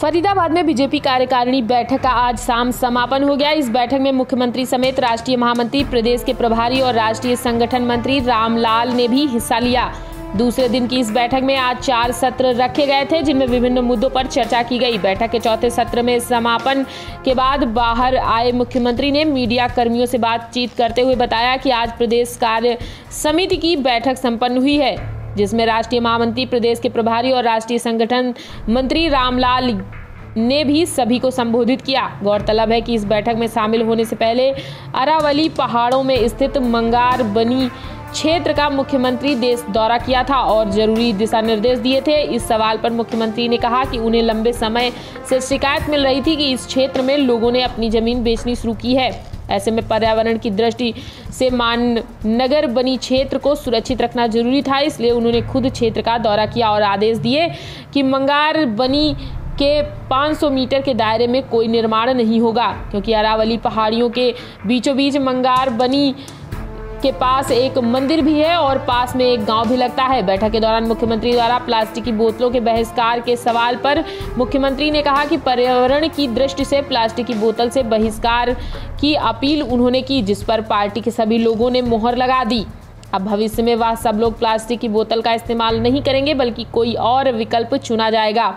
फरीदाबाद में बीजेपी कार्यकारिणी बैठक का आज शाम समापन हो गया। इस बैठक में मुख्यमंत्री समेत राष्ट्रीय महामंत्री, प्रदेश के प्रभारी और राष्ट्रीय संगठन मंत्री रामलाल ने भी हिस्सा लिया। दूसरे दिन की इस बैठक में आज 4 सत्र रखे गए थे, जिनमें विभिन्न मुद्दों पर चर्चा की गई। बैठक के चौथे सत्र में समापन के बाद बाहर आए मुख्यमंत्री ने मीडिया कर्मियों से बातचीत करते हुए बताया कि आज प्रदेश कार्य समिति की बैठक संपन्न हुई है, जिसमें राष्ट्रीय महामंत्री, प्रदेश के प्रभारी और राष्ट्रीय संगठन मंत्री रामलाल ने भी सभी को संबोधित किया। गौरतलब है कि इस बैठक में शामिल होने से पहले अरावली पहाड़ों में स्थित मंगार बनी क्षेत्र का मुख्यमंत्री देश दौरा किया था और जरूरी दिशा निर्देश दिए थे। इस सवाल पर मुख्यमंत्री ने कहा कि उन्हें लंबे समय से शिकायत मिल रही थी कि इस क्षेत्र में लोगों ने अपनी जमीन बेचनी शुरू की है। ऐसे में पर्यावरण की दृष्टि से माननगर बनी क्षेत्र को सुरक्षित रखना जरूरी था, इसलिए उन्होंने खुद क्षेत्र का दौरा किया और आदेश दिए कि मंगार बनी के 500 मीटर के दायरे में कोई निर्माण नहीं होगा, क्योंकि अरावली पहाड़ियों के बीचों बीच मंगार बनी के पास एक मंदिर भी है और पास में एक गांव भी लगता है। बैठक के दौरान मुख्यमंत्री द्वारा प्लास्टिक की बोतलों के बहिष्कार के सवाल पर मुख्यमंत्री ने कहा कि पर्यावरण की दृष्टि से प्लास्टिक की बोतल से बहिष्कार की अपील उन्होंने की, जिस पर पार्टी के सभी लोगों ने मोहर लगा दी। अब भविष्य में वह सब लोग प्लास्टिक की बोतल का इस्तेमाल नहीं करेंगे, बल्कि कोई और विकल्प चुना जाएगा।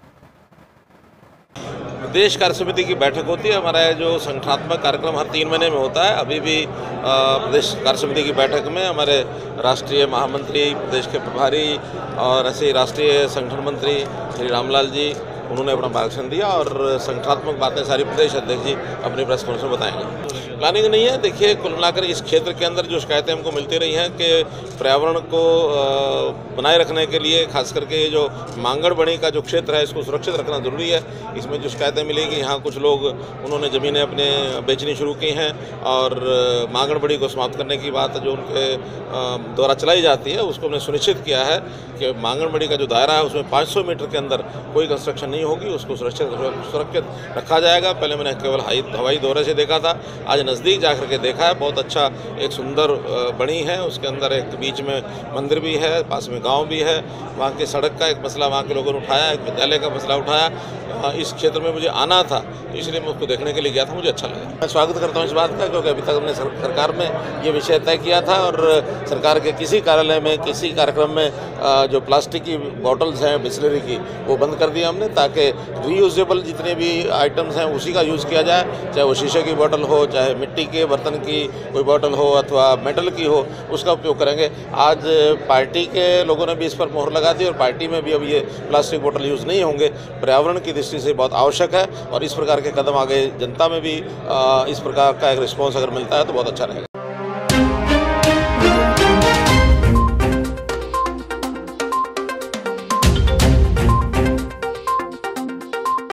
प्रदेश कार्य समिति की बैठक होती है। हमारा जो संगठनात्मक कार्यक्रम हर 3 महीने में होता है। अभी भी प्रदेश कार्य समिति की बैठक में हमारे राष्ट्रीय महामंत्री, प्रदेश के प्रभारी और ऐसे राष्ट्रीय संगठन मंत्री श्री रामलाल जी, उन्होंने अपना मार्गदर्शन दिया और संगठनात्मक बातें सारी प्रदेश अध्यक्ष जी अपनी प्रेस कॉन्फ्रेंस में बताएंगे। प्लानिंग नहीं है। देखिए, कुल मिलाकर इस क्षेत्र के अंदर जो शिकायतें हमको मिलती रही हैं कि पर्यावरण को बनाए रखने के लिए खास करके ये जो मांगड़बणी का जो क्षेत्र है, इसको सुरक्षित रखना जरूरी है। इसमें जो शिकायतें मिली कि यहाँ कुछ लोग उन्होंने ज़मीनें अपने बेचनी शुरू की हैं और मांगड़बणी को समाप्त करने की बात जो उनके द्वारा चलाई जाती है, उसको हमने सुनिश्चित किया है कि मांगड़बणी का जो दायरा है उसमें 500 मीटर के अंदर कोई कंस्ट्रक्शन नहीं होगी, उसको सुरक्षित रखा जाएगा। पहले मैंने केवल हवाई दौरे से देखा था, आज नज़दीक जाकर के देखा है। बहुत अच्छा एक सुंदर बनी है, उसके अंदर एक बीच में मंदिर भी है, पास में गांव भी है। वहाँ की सड़क का एक मसला वहाँ के लोगों ने उठाया, एक विद्यालय का मसला उठाया। इस क्षेत्र में मुझे आना था, इसलिए मैं उसको देखने के लिए गया था, मुझे अच्छा लगा। मैं स्वागत करता हूँ इस बात का, क्योंकि अभी तक हमने सरकार में ये विषय तय किया था और सरकार के किसी कार्यालय में, किसी कार्यक्रम में जो प्लास्टिक की बॉटल्स हैं बिस्लरी की, वो बंद कर दिया हमने, ताकि रीयूजेबल जितने भी आइटम्स हैं उसी का यूज़ किया जाए। चाहे वो शीशे की बोतल हो, चाहे मिट्टी के बर्तन की कोई बोतल हो अथवा मेटल की हो, उसका उपयोग करेंगे। आज पार्टी के लोगों ने भी इस पर मोहर लगा दी और पार्टी में भी अब ये प्लास्टिक बोतल यूज़ नहीं होंगे। पर्यावरण की दृष्टि से बहुत आवश्यक है और इस प्रकार के कदम आगे जनता में भी इस प्रकार का एक रिस्पॉन्स अगर मिलता है तो बहुत अच्छा रहेगा।